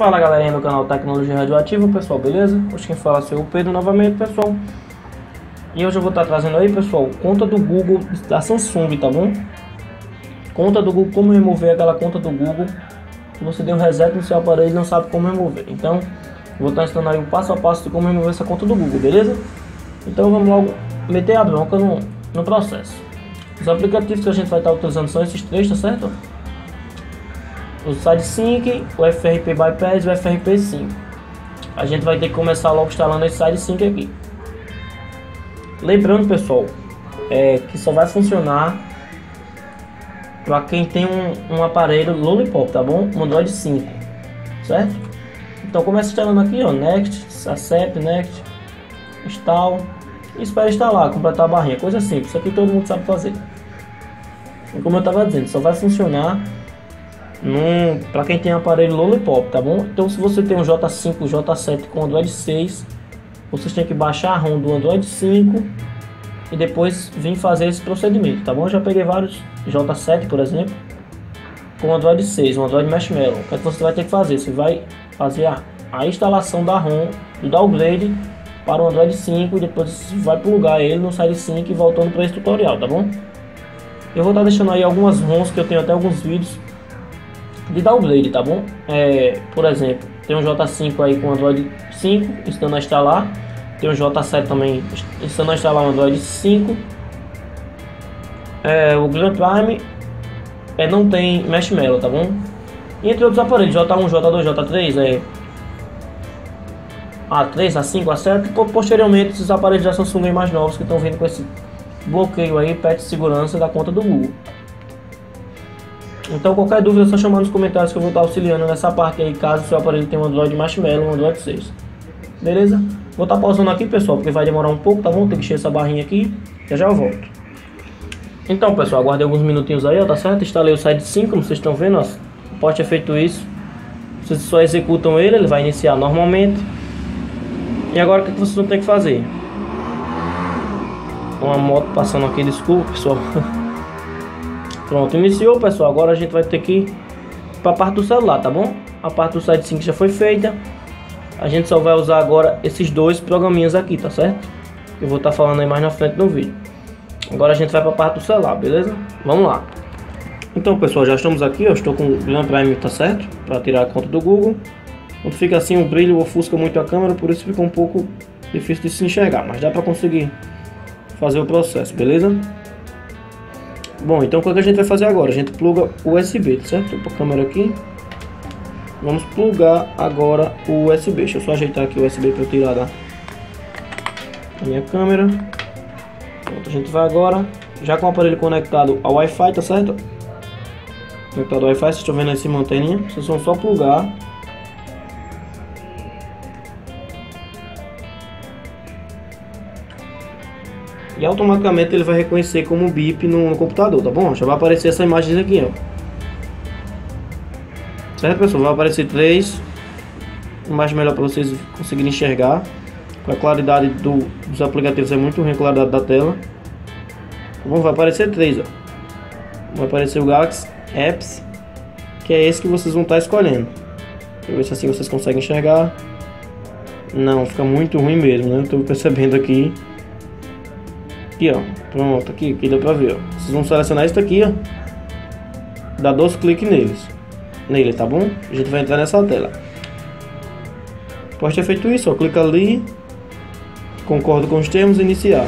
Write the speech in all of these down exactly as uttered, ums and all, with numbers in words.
Fala galerinha do canal Tecnologia Radioativa, pessoal, beleza? Hoje quem fala é o Pedro novamente, pessoal. E hoje eu vou estar trazendo aí, pessoal, conta do Google da Samsung, tá bom? Conta do Google, como remover aquela conta do Google que você deu reset no seu aparelho e não sabe como remover. Então, eu vou estar ensinando aí o passo a passo de como remover essa conta do Google, beleza? Então vamos logo meter a bronca no, no processo. Os aplicativos que a gente vai estar utilizando são esses três, tá certo? O SideSync, o F R P Bypass e o F R P cinco. A gente vai ter que começar logo instalando esse SideSync aqui. Lembrando, pessoal, é, que só vai funcionar para quem tem um, um aparelho Lollipop, tá bom? Um Android cinco, certo? Então começa instalando aqui, ó, Next, Accept, Next, Install e espera instalar, completar a barrinha, coisa simples, isso aqui todo mundo sabe fazer. E como eu estava dizendo, só vai funcionar para quem tem um aparelho Lollipop, tá bom? Então se você tem um J cinco, J sete com Android seis, vocês têm que baixar a ROM do Android cinco e depois vir fazer esse procedimento, tá bom? Eu já peguei vários J sete, por exemplo, com Android seis, um Android Marshmallow. O que é que você vai ter que fazer? Você vai fazer a, a instalação da ROM, do downgrade para o Android cinco e depois vai plugar ele no SideSync e voltando para esse tutorial, tá bom? Eu vou estar deixando aí algumas ROMs que eu tenho até alguns vídeos de downgrade, tá bom? É, por exemplo, tem um J cinco aí com Android cinco estando a instalar, tem um J sete também estando a instalar um Android cinco. É, o Grand Prime é, não tem Marshmallow, tá bom? E entre outros aparelhos, J um, J dois, J três, é, A três, A cinco, A sete, e posteriormente esses aparelhos da Samsung mais novos que estão vindo com esse bloqueio aí, patch de segurança da conta do Google. Então qualquer dúvida é só chamar nos comentários que eu vou estar auxiliando nessa parte aí, caso o seu aparelho tenha um Android Marshmallow ou um Android seis. Beleza? Vou estar pausando aqui, pessoal, porque vai demorar um pouco, tá bom? Tem que encher essa barrinha aqui, já já eu volto. Então, pessoal, aguardei alguns minutinhos aí, ó, tá certo? Instalei o SideSync, como vocês estão vendo, ó. Após ter feito isso, vocês só executam ele, ele vai iniciar normalmente. E agora o que vocês vão ter que fazer? Uma moto passando aqui, desculpa, pessoal. Pronto, iniciou, pessoal. Agora a gente vai ter que ir para a parte do celular, tá bom? A parte do SideSync já foi feita. A gente só vai usar agora esses dois programinhas aqui, tá certo? Eu vou estar falando aí mais na frente no vídeo. Agora a gente vai para a parte do celular, beleza? Vamos lá. Então, pessoal, já estamos aqui. Eu estou com o Grand Prime, tá certo? Para tirar a conta do Google. Quando fica assim, o brilho ofusca muito a câmera, por isso fica um pouco difícil de se enxergar, mas dá para conseguir fazer o processo, beleza? Bom, então o que a gente vai fazer agora? A gente pluga o U S B, certo? Para a câmera aqui. Vamos plugar agora o U S B. Deixa eu só ajeitar aqui o U S B para eu tirar da minha câmera. Pronto, a gente vai agora, já com o aparelho conectado ao Wi-Fi, tá certo? Conectado ao Wi-Fi, vocês estão vendo aí esse anteninha. Vocês vão só plugar. E automaticamente ele vai reconhecer como bip no computador, tá bom? Já vai aparecer essa imagem aqui, ó. Certo, pessoal? Vai aparecer três imagens melhor para vocês conseguirem enxergar. A claridade do, dos aplicativos é muito ruim, a claridade da tela. Tá bom? Vai aparecer três, ó. Vai aparecer o Galaxy Apps, que é esse que vocês vão estar escolhendo. Deixa eu ver se assim vocês conseguem enxergar. Não, fica muito ruim mesmo, né? Estou percebendo aqui. Aqui, ó, pronto, aqui, aqui dá pra ver, ó. Vocês vão selecionar isso aqui, ó. Dá dois cliques neles, nele, tá bom? A gente vai entrar nessa tela. Após ter feito isso, ó, clica ali, concordo com os termos, iniciar.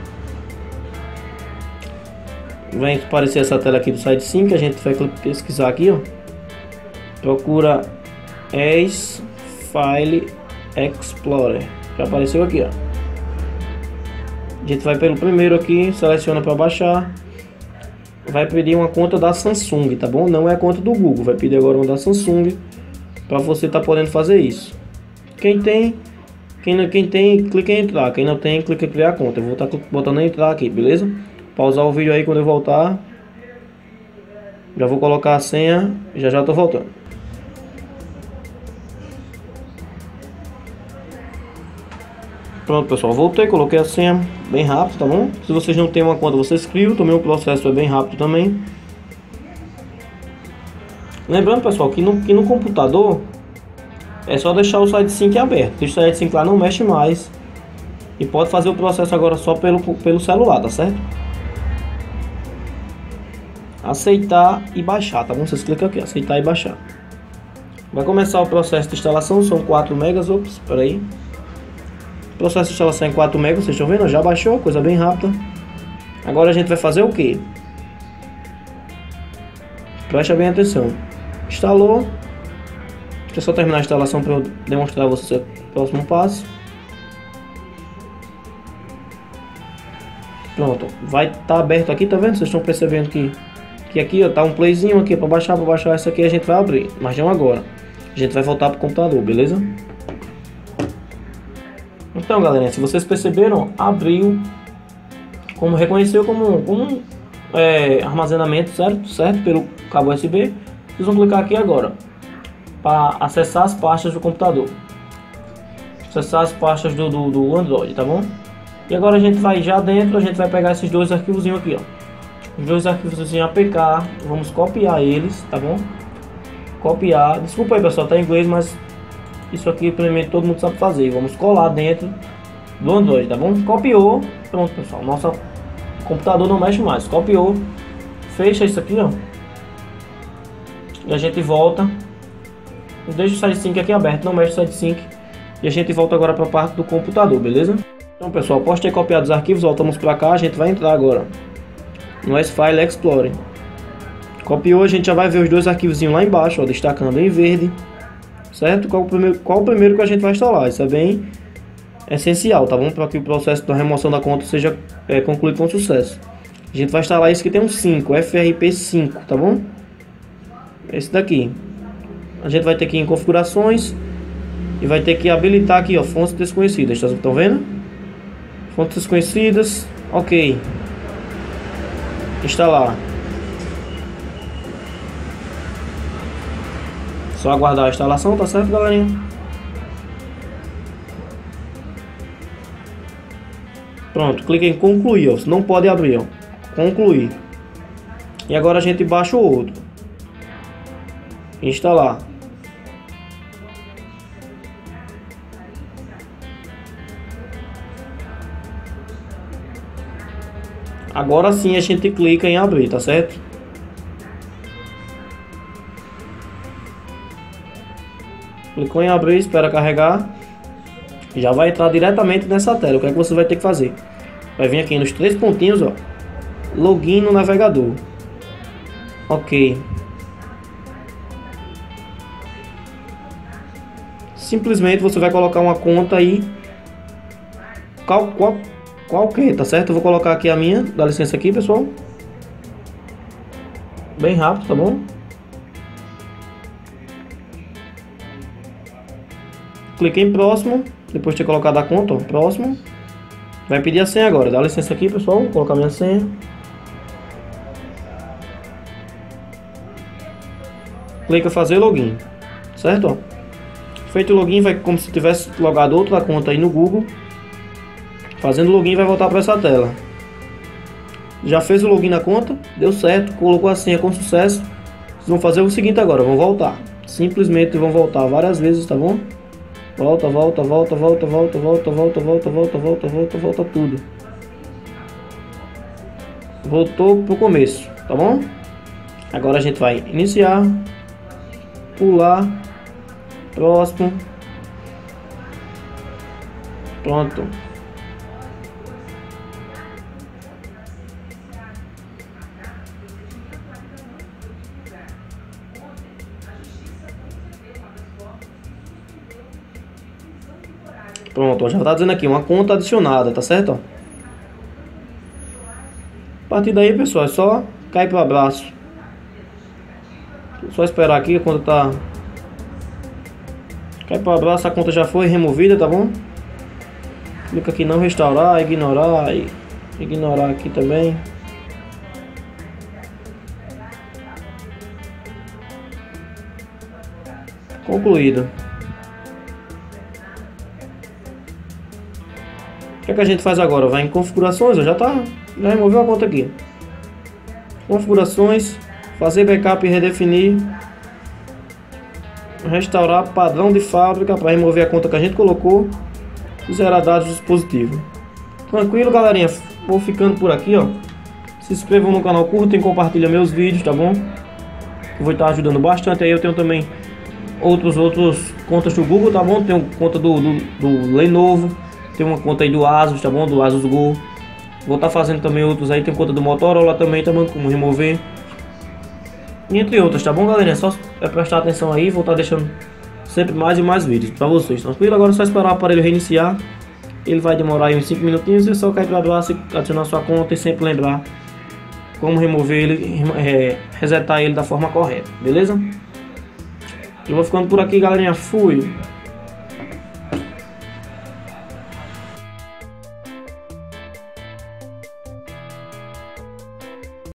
Vai aparecer essa tela aqui do SideSync, a gente vai pesquisar aqui, ó. Procura As File Explorer. Já apareceu aqui, ó. A gente vai pelo primeiro aqui, seleciona para baixar. Vai pedir uma conta da Samsung, tá bom? Não é a conta do Google, vai pedir agora uma da Samsung para você estar tá podendo fazer isso. Quem tem, quem não, quem tem, clica em entrar. Quem não tem, clica em criar conta. Eu vou estar tá botando em entrar aqui, beleza? Pausar o vídeo aí quando eu voltar. Já vou colocar a senha, já já tô voltando. Pronto, pessoal, voltei, coloquei a senha bem rápido, tá bom? Se vocês não têm uma conta, vocês criam, também o processo é bem rápido também. Lembrando, pessoal, que no, que no computador é só deixar o Site Sync aberto. Deixa o Site Sync lá, não mexe mais. E pode fazer o processo agora só pelo, pelo celular, tá certo? Aceitar e baixar, tá bom? Vocês clicam aqui, aceitar e baixar. Vai começar o processo de instalação, são quatro megas, ops, espera aí. O processo de instalação é quatro megas, vocês estão vendo? Já baixou, coisa bem rápida. Agora a gente vai fazer o que? Presta bem atenção. Instalou. Deixa eu só terminar a instalação para eu demonstrar a vocês o próximo passo. Pronto, vai estar tá aberto aqui, tá vendo? Vocês estão percebendo que, que aqui ó, tá um playzinho aqui para baixar, para baixar essa aqui a gente vai abrir, mas não agora. A gente vai voltar pro computador, beleza? Então, galera, se vocês perceberam, abriu, como reconheceu como, como é, armazenamento, certo? Certo? Pelo cabo U S B. Vocês vão clicar aqui agora para acessar as pastas do computador, acessar as pastas do, do, do Android, tá bom? E agora a gente vai já dentro, a gente vai pegar esses dois arquivos aqui, ó. Os dois arquivos A P K, vamos copiar eles, tá bom? Copiar, desculpa aí pessoal, tá em inglês, mas isso aqui primeiro todo mundo sabe fazer. Vamos colar dentro do Android, tá bom? Copiou, pronto pessoal, nosso computador não mexe mais. Copiou, fecha isso aqui, ó. E a gente volta. Deixa o Site Sync aqui aberto, não mexe o Site Sync. E a gente volta agora para a parte do computador, beleza? Então pessoal, após ter copiado os arquivos, voltamos para cá. A gente vai entrar agora no S-File Explorer. Copiou, a gente já vai ver os dois arquivos lá embaixo, ó, destacando em verde, certo? Qual o primeiro, qual o primeiro que a gente vai instalar? Isso é bem essencial, tá bom? Para que o processo da remoção da conta seja é, concluído com sucesso. A gente vai instalar esse que tem um cinco, F R P cinco, tá bom? Esse daqui. A gente vai ter que ir em configurações e vai ter que habilitar aqui, ó, fontes desconhecidas, tá, estão vendo? Fontes desconhecidas, ok. Instalar. Só aguardar a instalação, tá certo, galerinha? Pronto, clique em concluir, ó. Não pode abrir, ó. Concluir. E agora a gente baixa o outro. Instalar. Agora sim a gente clica em abrir, tá certo? Clicou em abrir, espera carregar. Já vai entrar diretamente nessa tela. O que é que você vai ter que fazer? Vai vir aqui nos três pontinhos, ó. Login no navegador. Ok. Simplesmente você vai colocar uma conta aí. Qual, qual, qualquer, tá certo? Eu vou colocar aqui a minha. Dá licença aqui, pessoal. Bem rápido, tá bom? Clique em próximo. Depois de ter colocado a conta, ó, próximo. Vai pedir a senha agora. Dá licença aqui, pessoal. Vou colocar minha senha. Clica fazer login. Certo? Ó. Feito o login, vai como se tivesse logado outra conta aí no Google. Fazendo login, vai voltar para essa tela. Já fez o login na conta? Deu certo. Colocou a senha com sucesso. Vocês vão fazer o seguinte agora. Vão voltar. Simplesmente vão voltar várias vezes, tá bom? Volta, volta, volta, volta, volta, volta, volta, volta, volta, volta, volta, volta tudo. Voltou pro começo, tá bom? Agora a gente vai iniciar, pular, próximo, pronto. Pronto, ó, já tá dizendo aqui, uma conta adicionada, tá certo? Ó. A partir daí, pessoal, é só cair pro abraço. Só esperar aqui, a conta tá... Cai pro abraço, a conta já foi removida, tá bom? Clica aqui em não restaurar, ignorar e ignorar aqui também. Concluído. O que é que a gente faz agora? Vai em configurações, ó, já tá, já removeu a conta aqui. Configurações, fazer backup e redefinir. restaurar padrão de fábrica para remover a conta que a gente colocou e zerar dados do dispositivo. Tranquilo, galerinha? Vou ficando por aqui, ó. Se inscrevam no canal, curtem e compartilhem meus vídeos, tá bom? Eu vou estar ajudando bastante. Aí eu tenho também outros outros contas do Google, tá bom? Tenho conta do, do, do Lenovo, tenho uma conta aí do Asus, tá bom? Do Asus Go. Vou estar fazendo também outros aí, tem conta do Motorola também, tá bom? Como remover. E entre outras, tá bom, galera? É só prestar atenção aí, vou estar deixando sempre mais e mais vídeos pra vocês. Tranquilo? Agora é só esperar o aparelho reiniciar. Ele vai demorar aí uns cinco minutinhos. É só cair pra baixo, adicionar sua conta e sempre lembrar como remover ele, é, resetar ele da forma correta, beleza? Eu vou ficando por aqui, galerinha. Fui!